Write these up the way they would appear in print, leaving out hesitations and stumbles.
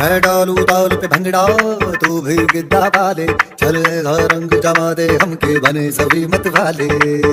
मैं डालू ताल पे भंगड़ा तू भी गिद्दा पाले, चलेगा रंग जमा दे हमके बने सभी मत वाले।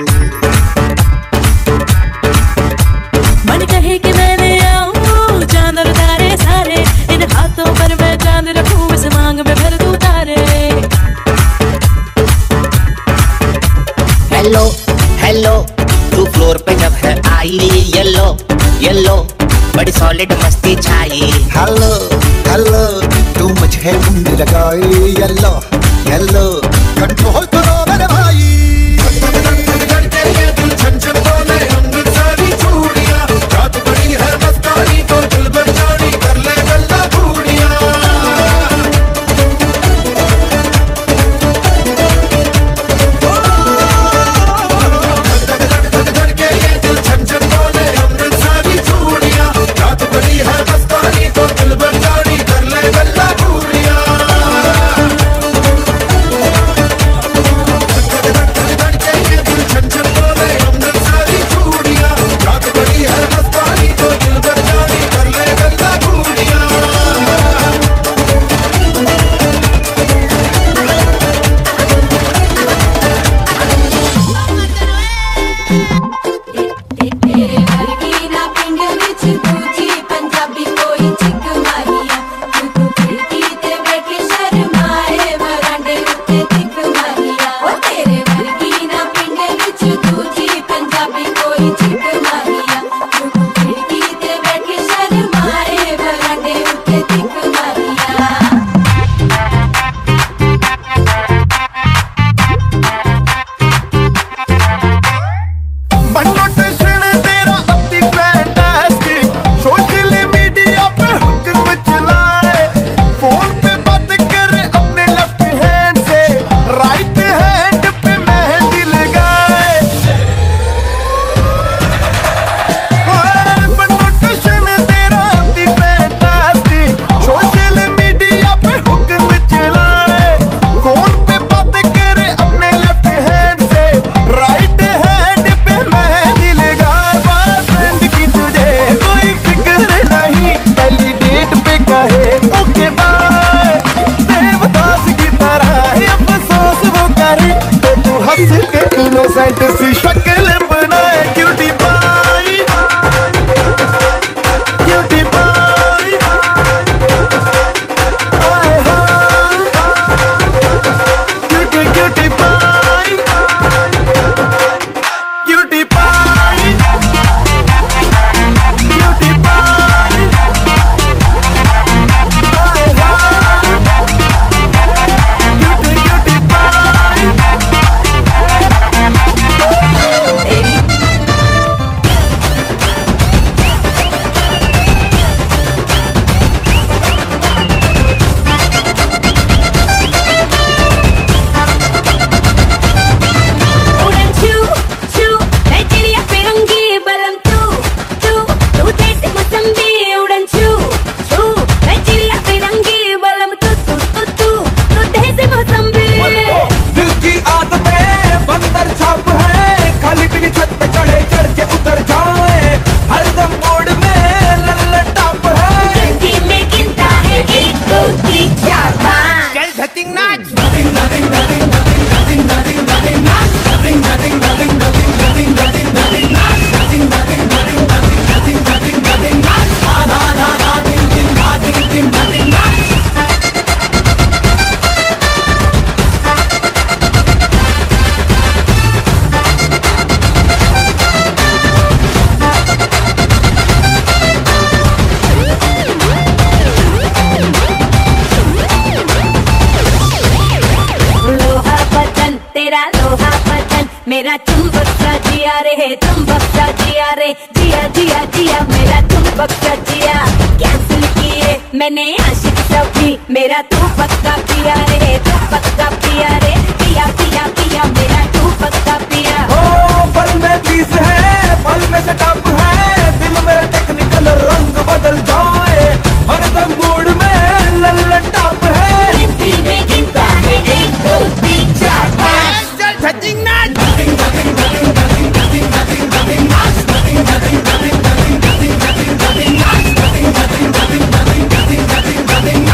मन कहे कि मैंने आऊं चांद और तारे सारे, इन हाथों पर मैं चांद रखूं इस मांग में भर दूं तारे। हेलो हेलो तू फ्लोर पे जब है आई, येलो येलो बड़ी सॉलिड मस्ती छाई। हेलो हेलो तू मुझे उंगली लगाई, येलो येलो कंट्रोल करो मेरे भाई। मेरा चुंबक सा जिया रे है, चुंबक सा जिया रे, जिया जिया जिया मेरा चुंबक सा जिया। कैंसिल किए मैंने आशिक सभी, मेरा तू पक्का पिया रे, तू पक्का पिया रे, पिया पिया पिया मेरा तू पक्का पिया। ओ पल में चीज है, पल में सेटअप है, दिल मेरा टेक्निकल रंग बदल जाए, हरदम मूड में लल्लन टॉप है। गिनती में गिनता है 1 2 3 4 5 nothing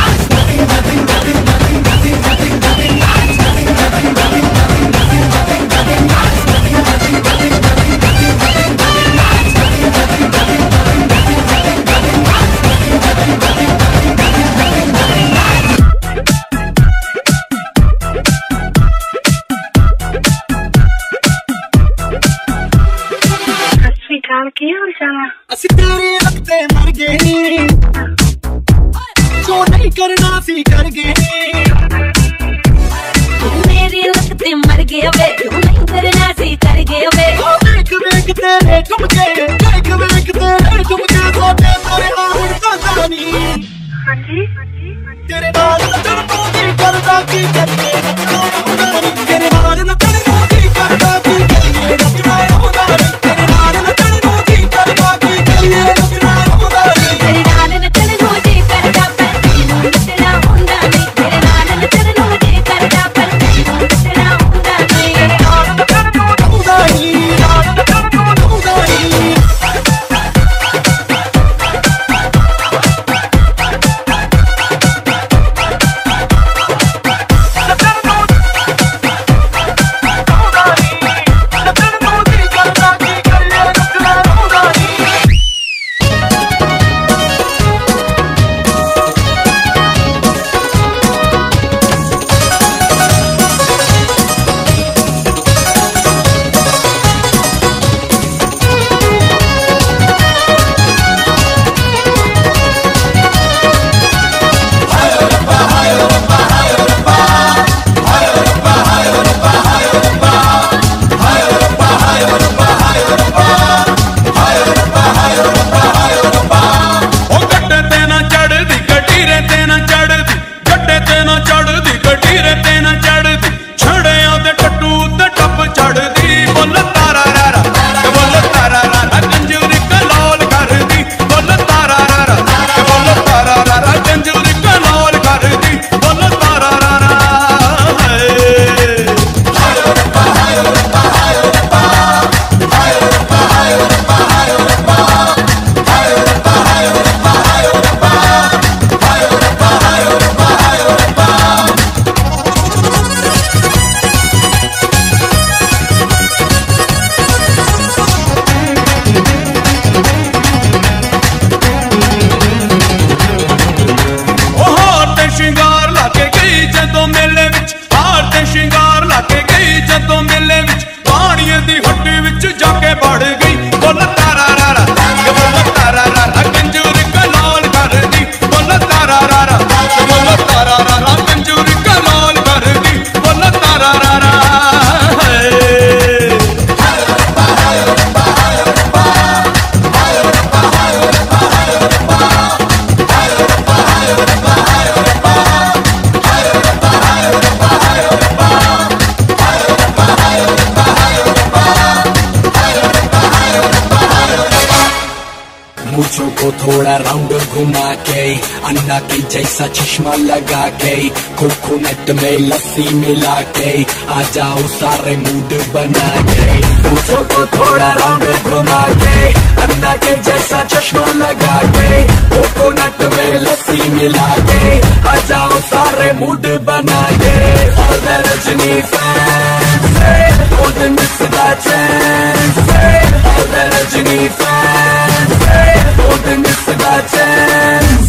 की हाल चाल है? ਅਸੀਂ ਤੇਰੇ ਲੱਗਦੇ ਮਰ ਗਏ ਜੋ ਨਹੀਂ ਕਰਨਾ ਸੀ ਕਰ ਗਏ मेरी लगते मर गए वे नहीं करना सी कर गए वे ਵੇਖ ਵੇਖ ਤੇਰੇ ਝੁਮਕੇ ਵੇਖ ਵੇਖ ਤੇਰੇ ਝੁਮਕੇ ਸੋਤੇ ਤੇਰੇ ਹੁਣ ਤਾਂ ਨਹੀਂ हाँ जी ਤੇਰੇ ਨਾਲ ਨੱਚਣ ਨੂੰ ਕੀ ਕਰਦਾ ਕੀ ਕਰੀਏ ਨੱਚਣਾ ਹੁੰਦਾ ਨਹੀਂ ਤੇਰੇ ਨਾਲ ਨੱਚਣ ਨੂੰ ਕੀ ਕਰਦਾ ਕੀ ਕਰੀਏ ਨੱਚਣਾ ਹੁੰਦਾ ਨਹੀਂ ਤੇਰੇ ਨਾਲ ਨੱਚਣ ਨੂੰ ਕੀ ਕਰਦਾ ਕੀ ਕਰੀਏ ਨੱਚਣਾ ਹੁੰਦਾ ਨਹੀਂ तेरे नाल नचन नू जी करदा पर तैनू नचना हुंदा नहीं तेरे नाल नचन नू जी करदा पर तैनू नचना हुंदा नहीं ਨਾਲ ਨੱਚਣ ਨੂੰ ਹੁੰਦਾ ਨਹੀਂ ਨਾਲ ਨੱਚਣ ਨੂੰ ਹੁੰਦਾ ਨਹੀਂ मूछों को थोड़ा राउंड घुमा के अन्ना की जैसा चश्मा लगा के कोकोनट में लस्सी मिला के आ जाओ सारे मूड बना के मूछों को थोड़ा राउंड घुमा के अन्ना के जैसा चश्मा लगा के कोकोनट में लस्सी मिला के आ जाओ सारे मूड बना के और रजनी फैंस और मिस द चांस और रजनी फैंस और मिस द चांस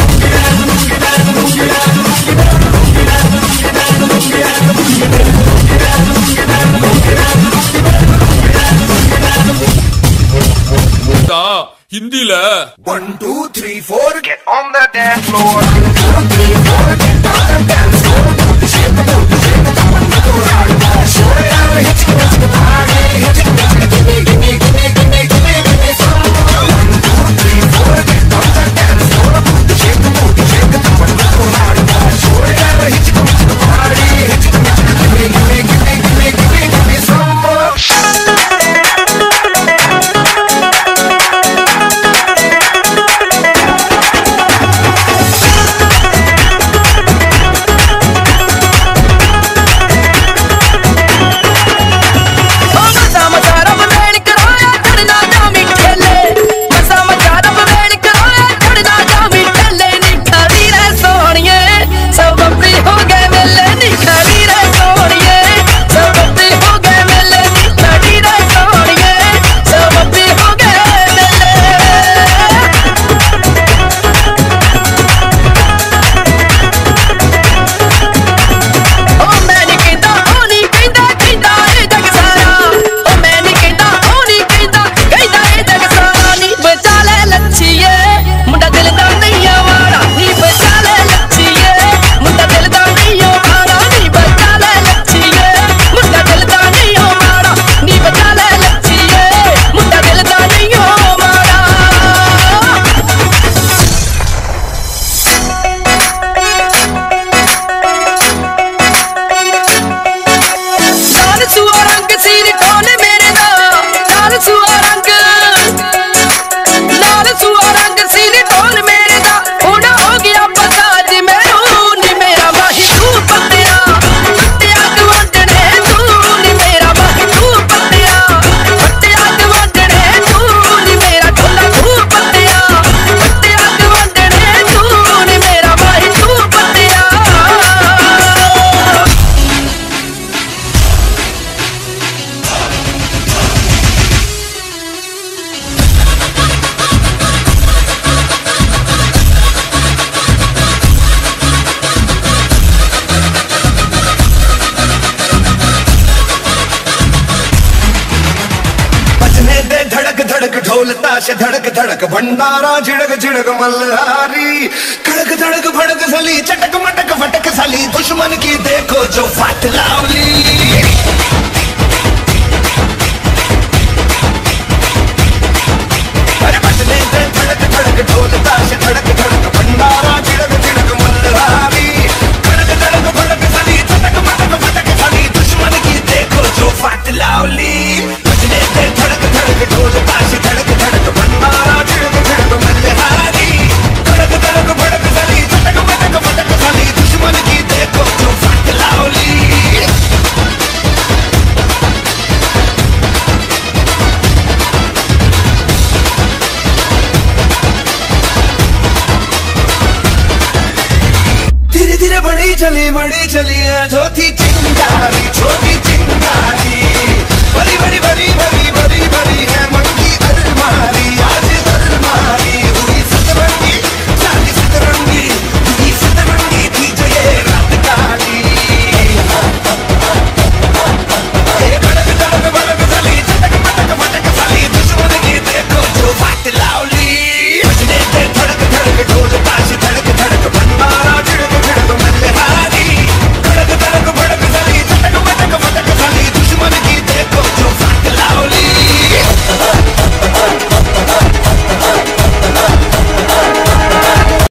हिंदी ले 1 2 3 4 get on the dance floor 1 2 3 4 get on the dance floor the shape of the shape of the show it out hit the party hit the give me some 1 2 3 4 get on the dance floor the shape of the shape of the show it out hit the party hit the give me some more धड़क ढोल ताश धड़क धड़क भंडारा झिड़क झिड़क मल्हारी कड़क धड़क भड़क सली चटक मटक फटक सली दुश्मन की देखो जो फट लावली अरे बजने दे धड़क धड़क ढोल ताश धड़क धड़क भंडारा झिड़क झिड़क मल्हारी कड़क धड़क भड़क सली चटक मटक फटक सली दुश्मन की देखो जो फट लावली बजने दे धड़क धड़क ढोल ताश धड़क धड़क भंडारा झिड़क झिड़क मल्हारी कड़क धड़क भड़क सली चटक मटक फटक सली दुश्मन की देखो जो फट लावली बड़ी चली है छोटी चिंगारी बड़ी बड़ी बड़ी बड़ी